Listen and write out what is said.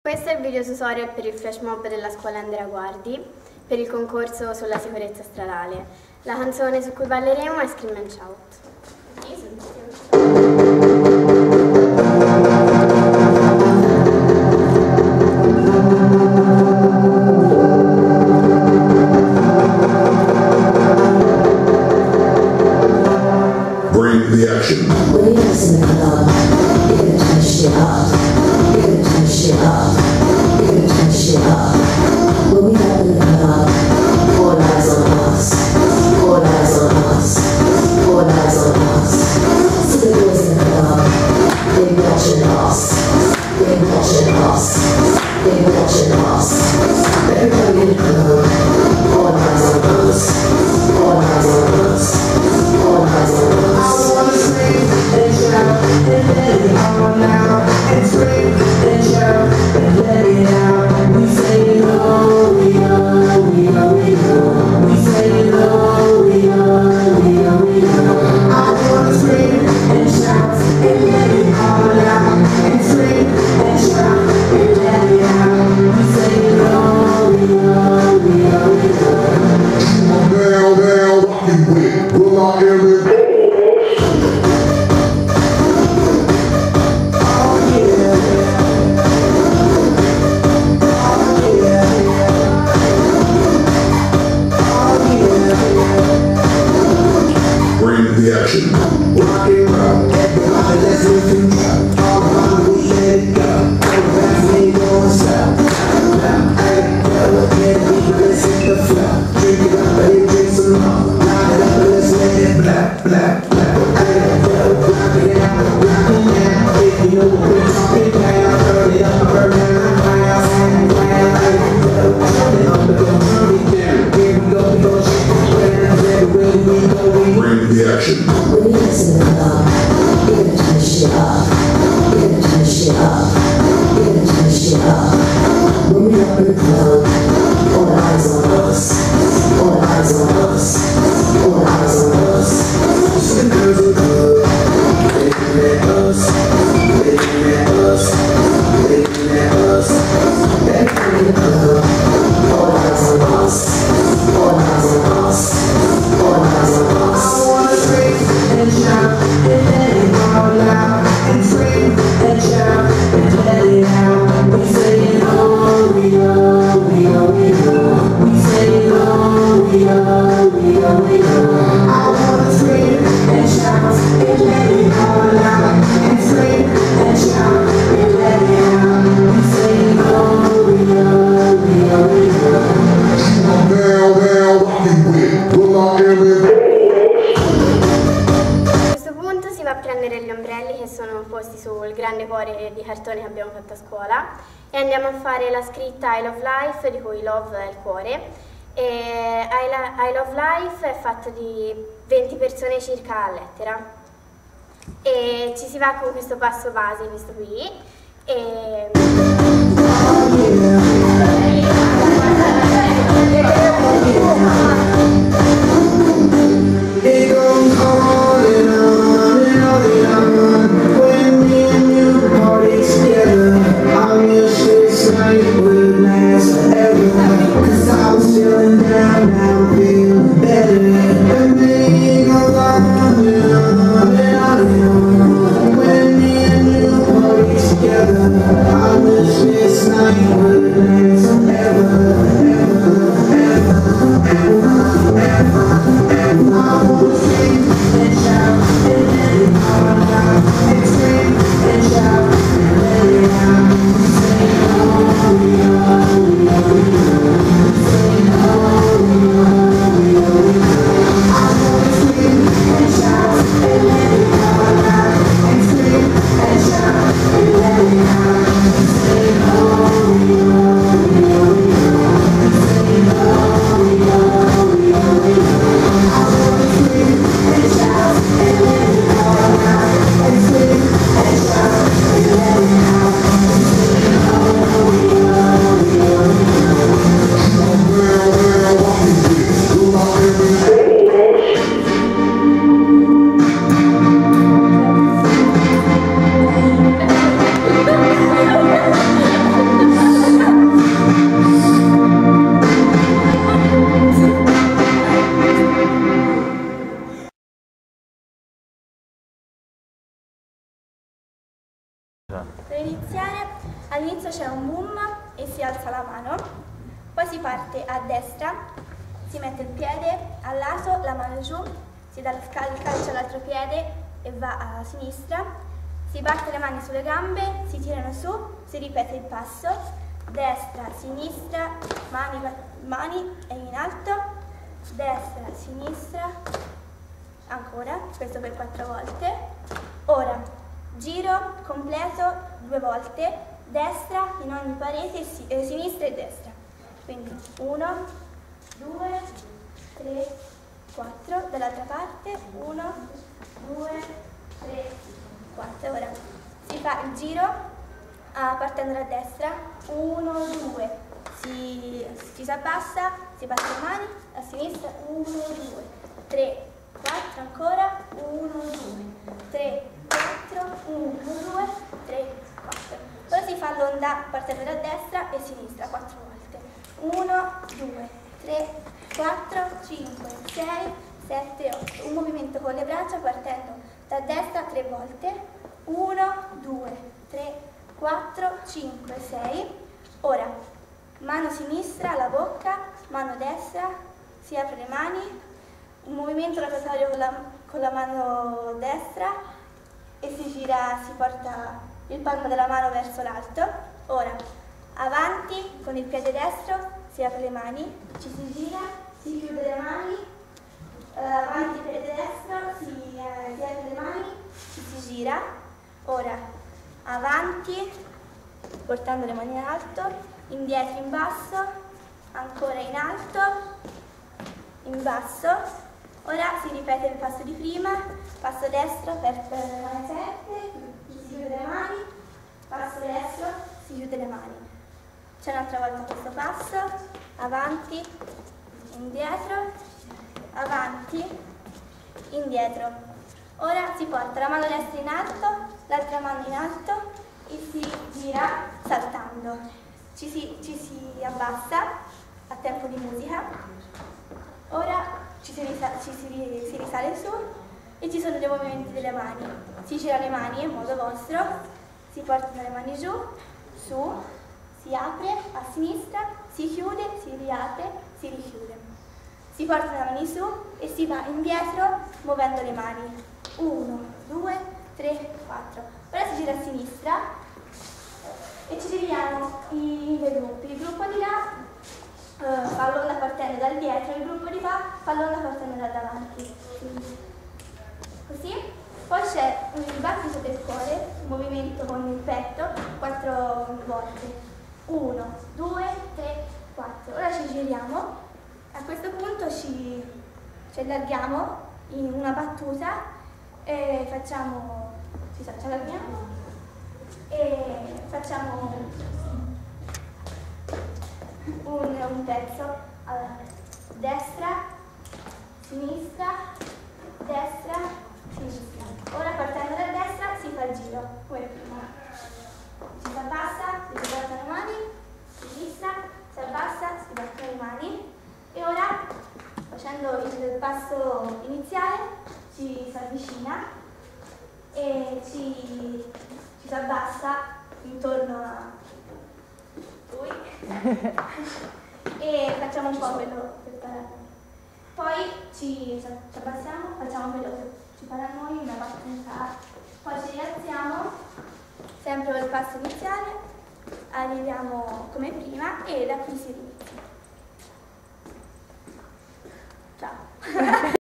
Questo è il video tutorial per il flash mob della scuola Andrea Guardi per il concorso sulla sicurezza stradale. La canzone su cui balleremo è Scream and Shout. Bring the action. When you're in the club, you're gonna turn shit up. You're gonna turn shit up. You're gonna turn shit up. When we up in the club, all eyes on us. All eyes on us. All eyes on us. See the boys in the club, they watching us. They watching us. They watching us. Everybody in the club, all eyes on us. All eyes on us. All eyes on us. I wanna scream and shout and let it all out. And scream and shout and let it out. We say no, we know, we know, we know. We say no, we know, we know, we know. I wanna scream and shout and let it all out. And scream and shout and let it out. We say no, we know, we know, we know. Down, down, rocking with. Pull out every. The action. Rock it roll, everybody let's listen up. All around we let it go. Everybody ain't going south. Hey, yo, get me, let's hit the flow. Drink it up, baby, drink some more. Line it up and let's let it black, black, black. Hey, yo, rock it out, rock it out. If you know what we're talking about, turn it up, burn it up, and hey, yo, turn it up, turn it down. Here we go, we go, shake it down. Everywhere we go, we bring the action. When you're in the club, you're gonna turn shit up. You're gonna turn shit up. You're gonna turn shit up. When we up in the club, all eyes on us. All eyes on us. All eyes on us. See the girls in the club, looking at us, looking at us, looking at us. Everybody in the club, all eyes on us. All eyes on us. All eyes on us. I wanna scream and shout and let it all out. And scream and shout and let it out. We say no, we know, we know, we know. We say no, we know, we know, we know. I wanna scream and shout and let it all out. And scream and shout and let it out. We say no, we know, we know, we know. Down, down, rocking with. Pull out every. A prendere gli ombrelli che sono posti sul grande cuore di cartone che abbiamo fatto a scuola e andiamo a fare la scritta I Love Life, di cui love è il cuore, e I Love Life è fatto di 20 persone circa a lettera e ci si va con questo passo base, questo qui, e... I Per iniziare, all'inizio c'è un boom e si alza la mano, poi si parte a destra, si mette il piede al lato, la mano giù, si dà il calcio all'altro piede e va a sinistra, si parte le mani sulle gambe, si tirano su, si ripete il passo, destra, sinistra, mani e in alto, destra, sinistra, ancora, questo per 4 volte. Ora, giro completo 2 volte, destra in ogni parete, sinistra e destra. Quindi 1, 2, 3, 4, dall'altra parte, 1, 2, 3, 4. Ora si fa il giro partendo da destra, 1, 2, ci si abbassa, si passa le mani, a sinistra, 1, 2, 3, 4, ancora, 1, 2, 3, 4, 1, 2, 3, 4. Ora si fa l'onda partendo da destra e sinistra 4 volte. 1, 2, 3, 4, 5, 6, 7, 8. Un movimento con le braccia partendo da destra 3 volte. 1, 2, 3, 4, 5, 6. Ora, mano sinistra alla bocca, mano destra, si apre le mani, un movimento rotatorio con la mano destra e si gira, si porta il palmo della mano verso l'alto. Ora, avanti con il piede destro, si apre le mani, ci si gira, si chiude le mani, avanti piede destro, si apre le mani, ci si gira. Ora, avanti, portando le mani in alto, indietro in basso, ancora in alto, in basso. Ora si ripete il passo di prima, passo destro per le mani aperte, si chiude le mani, passo destro, si chiude le mani. C'è un'altra volta questo passo, avanti, indietro, avanti, indietro. Ora si porta la mano destra in alto, l'altra mano in alto e si gira saltando. Ci si abbassa a tempo di musica. Ora si risale su e ci sono dei movimenti delle mani. Si gira le mani in modo vostro, si portano le mani giù, su, si apre a sinistra, si chiude, si riapre, si richiude. Si portano le mani su e si va indietro muovendo le mani. 1, 2, 3, 4. Ora si gira a sinistra e ci dividiamo in 2 gruppi. Il gruppo di là fa l'onda partendo dal dietro, il gruppo di qua fa l'onda partendo da davanti. Così. Poi c'è un battito del cuore, un movimento con il petto, 4 volte. 1, 2, 3, 4. Ora ci giriamo. A questo punto ci allarghiamo in una battuta e ci allarghiamo e facciamo un pezzo. Allora, destra, sinistra, destra, sinistra. Ora partendo da destra si fa il giro, come prima. Si abbassa, si portano le mani, sinistra, si abbassa, si portano le mani. E ora, facendo il passo iniziale, ci si avvicina e ci si abbassa intorno a lui e facciamo un po' quello che farà. Poi ci abbassiamo, facciamo quello che ci farà noi, una battuta, poi ci rialziamo, sempre con il passo iniziale, arriviamo come prima e da qui si inizia. Ciao!